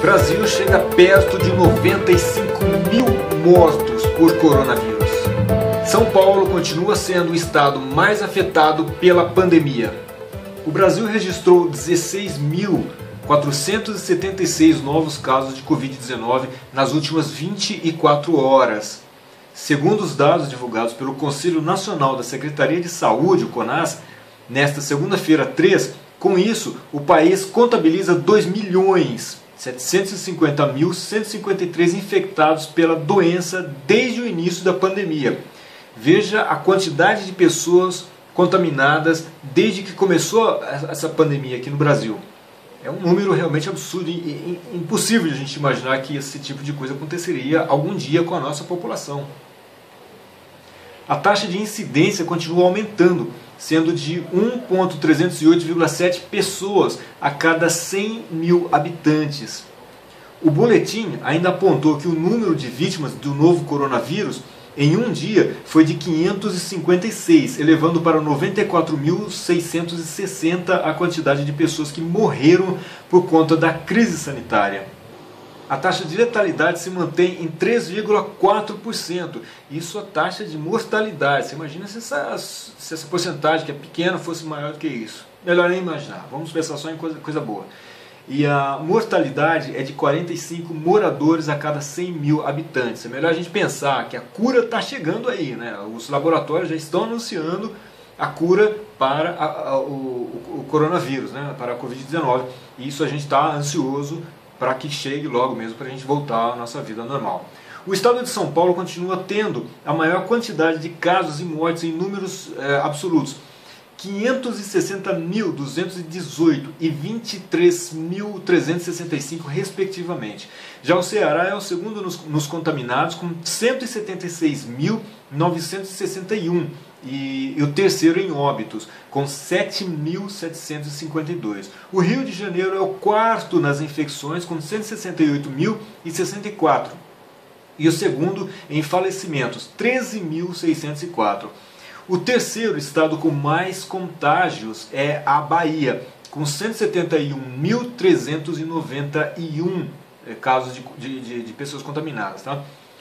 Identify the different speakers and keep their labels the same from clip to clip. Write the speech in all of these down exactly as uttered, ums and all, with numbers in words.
Speaker 1: Brasil chega perto de noventa e cinco mil mortos por coronavírus. São Paulo continua sendo o estado mais afetado pela pandemia. O Brasil registrou dezesseis mil quatrocentos e setenta e seis novos casos de covid dezenove nas últimas vinte e quatro horas. Segundo os dados divulgados pelo Conselho Nacional da Secretaria de Saúde, o CONAS, nesta segunda-feira três, com isso o país contabiliza dois milhões setecentos e cinquenta mil cento e cinquenta e três infectados pela doença desde o início da pandemia. Veja a quantidade de pessoas contaminadas desde que começou essa pandemia aqui no Brasil. É um número realmente absurdo e impossível de a gente imaginar que esse tipo de coisa aconteceria algum dia com a nossa população. A taxa de incidência continua aumentando, sendo de um vírgula trezentos e oito vírgula sete pessoas a cada cem mil habitantes. O boletim ainda apontou que o número de vítimas do novo coronavírus em um dia foi de quinhentos e cinquenta e seis, elevando para noventa e quatro mil seiscentos e sessenta a quantidade de pessoas que morreram por conta da crise sanitária. A taxa de letalidade se mantém em três vírgula quatro por cento. Isso a taxa de mortalidade. Você imagina se essa, se essa porcentagem, que é pequena, fosse maior do que isso. Melhor nem imaginar. Vamos pensar só em coisa, coisa boa. E a mortalidade é de quarenta e cinco moradores a cada cem mil habitantes. É melhor a gente pensar que a cura está chegando aí, né? Os laboratórios já estão anunciando a cura para a, a, o, o coronavírus, né? Para a covid dezenove. E isso a gente está ansioso para que chegue logo mesmo, para a gente voltar à nossa vida normal. O estado de São Paulo continua tendo a maior quantidade de casos e mortes em números é, absolutos. quinhentos e sessenta mil duzentos e dezoito e vinte e três mil trezentos e sessenta e cinco, respectivamente. Já o Ceará é o segundo nos, nos contaminados, com cento e setenta e seis mil novecentos e sessenta e um, e, e o terceiro em óbitos, com sete mil setecentos e cinquenta e dois. O Rio de Janeiro é o quarto nas infecções, com cento e sessenta e oito mil e sessenta e quatro. E o segundo em falecimentos, treze mil seiscentos e quatro. O terceiro estado com mais contágios é a Bahia, com cento e setenta e um mil trezentos e noventa e um casos de, de, de pessoas contaminadas. Tá?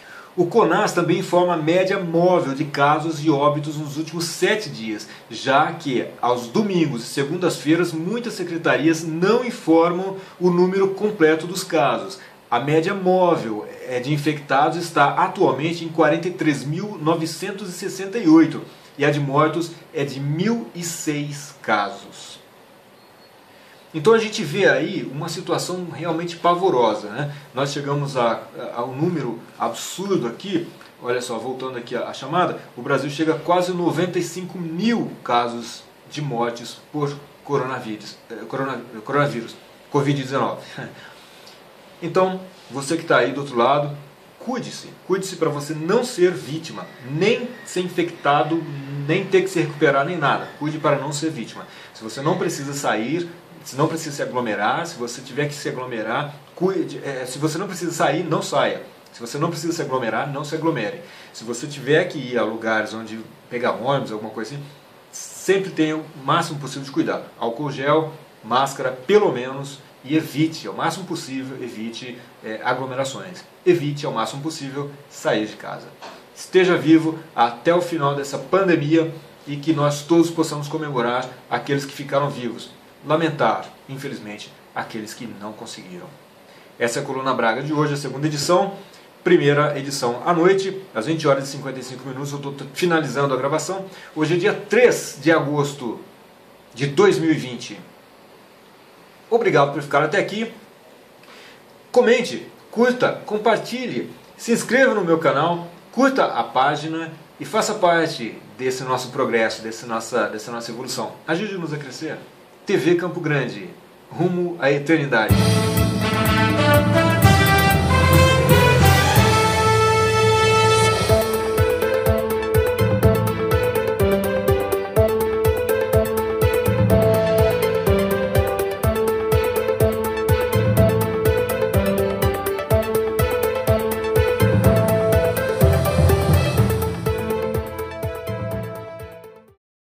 Speaker 1: O CONAS também informa a média móvel de casos e óbitos nos últimos sete dias, já que aos domingos e segundas-feiras muitas secretarias não informam o número completo dos casos. A média móvel de infectados está atualmente em quarenta e três mil novecentos e sessenta e oito. E a de mortos é de mil e seis casos. Então a gente vê aí uma situação realmente pavorosa, né? Nós chegamos a, a, a um número absurdo aqui, olha só, voltando aqui a, a chamada, o Brasil chega a quase noventa e cinco mil casos de mortes por coronavírus, corona, coronavírus covid dezenove. Então, você que está aí do outro lado, cuide-se, cuide-se para você não ser vítima, nem ser infectado, nem ter que se recuperar, nem nada. Cuide para não ser vítima. Se você não precisa sair, se não precisa se aglomerar, se você tiver que se aglomerar, cuide. É, se você não precisa sair, não saia. Se você não precisa se aglomerar, não se aglomere. Se você tiver que ir a lugares onde pegar ônibus, alguma coisa assim, sempre tenha o máximo possível de cuidado. Álcool gel, máscara, pelo menos, e evite, ao máximo possível, evite é, aglomerações. Evite, ao máximo possível, sair de casa. Esteja vivo até o final dessa pandemia e que nós todos possamos comemorar aqueles que ficaram vivos. Lamentar, infelizmente, aqueles que não conseguiram. Essa é a Coluna Braga de hoje, a segunda edição. Primeira edição à noite, às vinte horas e cinquenta e cinco minutos. Eu estou finalizando a gravação. Hoje é dia três de agosto de dois mil e vinte. Obrigado por ficar até aqui. Comente, curta, compartilhe, se inscreva no meu canal, curta a página e faça parte desse nosso progresso, desse nossa, dessa nossa evolução. Ajude-nos a crescer. T V Campo Grande, rumo à eternidade.